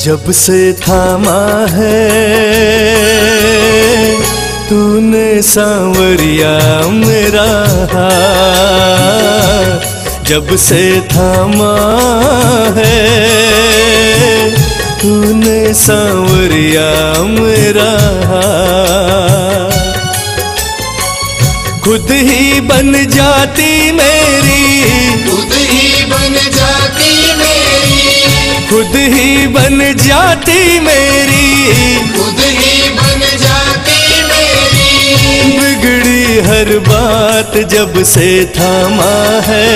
जब से थामा है तूने सांवरिया मेरा हाथ, जब से थामा है तूने सांवरिया मेरा हाथ। खुद ही बन जाती मेरी, खुद ही बन जाती मेरी, खुद ही बन जाती मेरी, खुद ही बन जाती मेरी। बिगड़ी हर बात जब से थामा है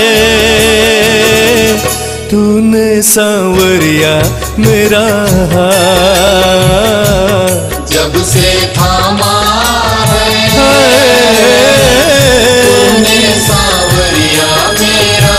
तूने सांवरिया मेरा हाथ, जब से थामा है तूने सांवरिया मेरा।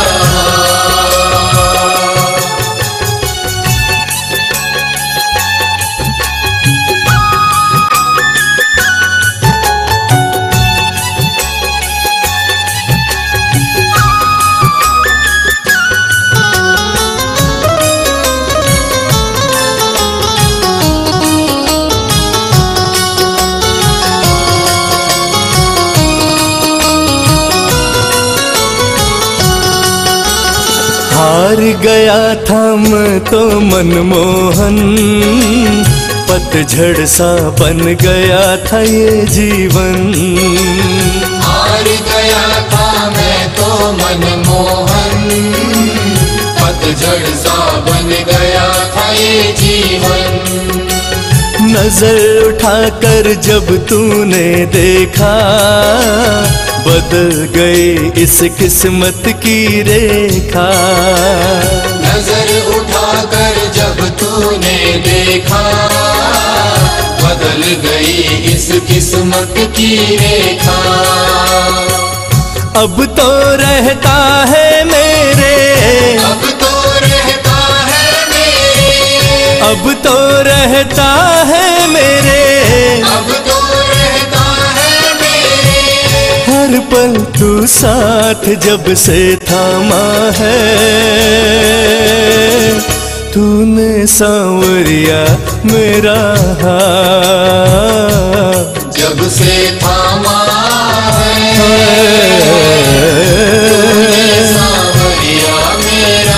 हार गया था मैं तो मनमोहन, पतझड़ सा बन गया था ये जीवन। हार गया था मैं तो मनमोहन, पतझड़ सा बन गया था ये जीवन। नजर उठाकर जब तूने देखा बदल गई इस किस्मत की रेखा। नजर उठाकर जब तूने देखा बदल गई इस किस्मत की रेखा। अब तो रहता है मेरे, अब तो रहता है मेरे, अब तो रहता है मेरे, अब तो रहता है मेरे। हर पल तू साथ जब से थामा है तूने सांवरिया मेरा हाथ, जब से थामा है तूने सांवरिया मेरा।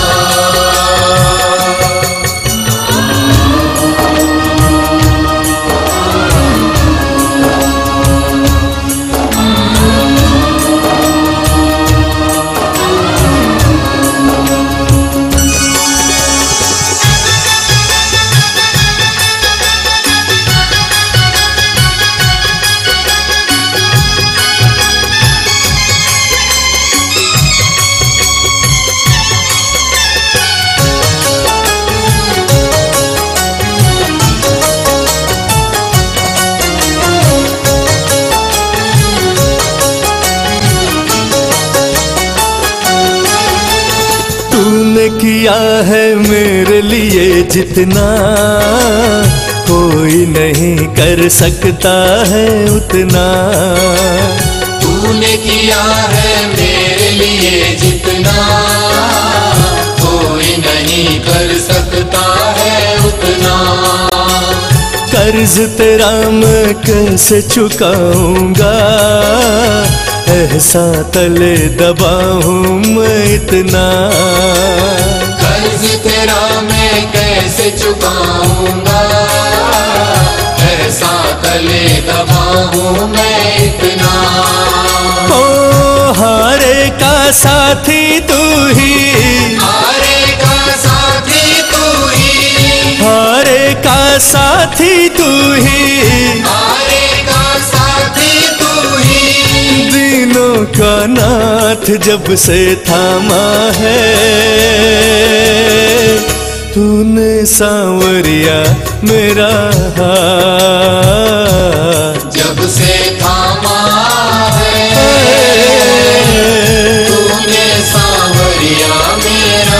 तूने किया है मेरे लिए जितना कोई नहीं कर सकता है उतना। तूने किया है मेरे लिए जितना कोई नहीं कर सकता है उतना। कर्ज तेरा मैं कैसे चुकाऊंगा, ऐसा तले दबा हूँ मैं इतना। कर्ज तेरा मैं कैसे चुकाऊंगा, ऐसा तले दबा हूँ मैं इतना। ओ हारे का साथी तू ही, हारे का साथी तू ही, हारे का साथी तू ही, हारे का साथी तू ही। दिनों का नाथ जब से थामा है तूने सांवरिया मेरा हाथ, जब से थामा है तूने सांवरिया मेरा।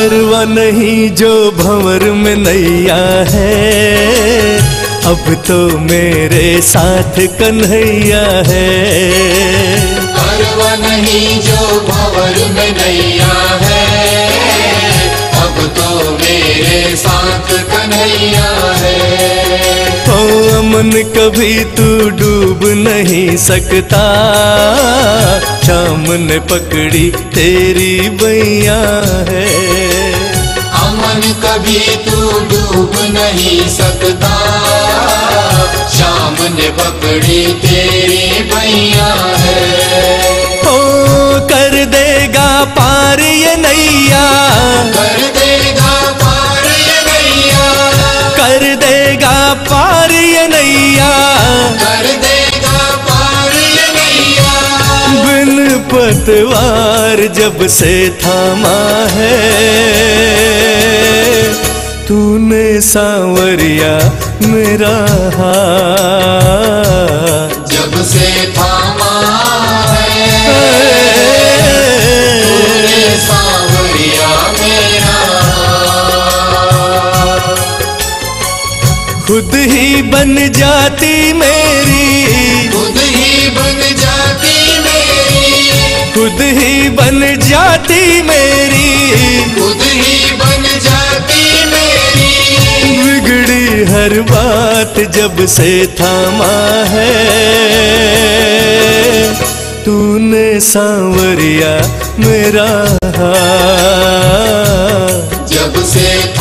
परवा नहीं जो भंवर में नैया है, अब तो मेरे साथ कन्हैया है। परवा नहीं जो भंवर में नैया है, अब तो मेरे साथ कन्हैया है। ओ अमन कभी तू डूब नहीं सकता, शाम ने पकड़ी तेरी बैया है। अमन कभी तू डूब नहीं सकता, शाम ने पकड़ी तेरी बैया है। ओ कर देगा पार ये नैया, कर देगा पार ये नैया, कर देगा पार ये नैया, कर देगा पार ये नैया। बिन पतवार जब से थामा है, तूने सांवरिया मेरा हाथ जब से थामा है, तूने सांवरिया मेरा। खुद ही बन जाती मेरी, खुद ही बन जाती मेरी, खुद ही बन जाती मेरी, खुद ही बन जाती मेरी। बिगड़ी हर बात जब से थामा है, तूने सांवरिया मेरा हाथ जब से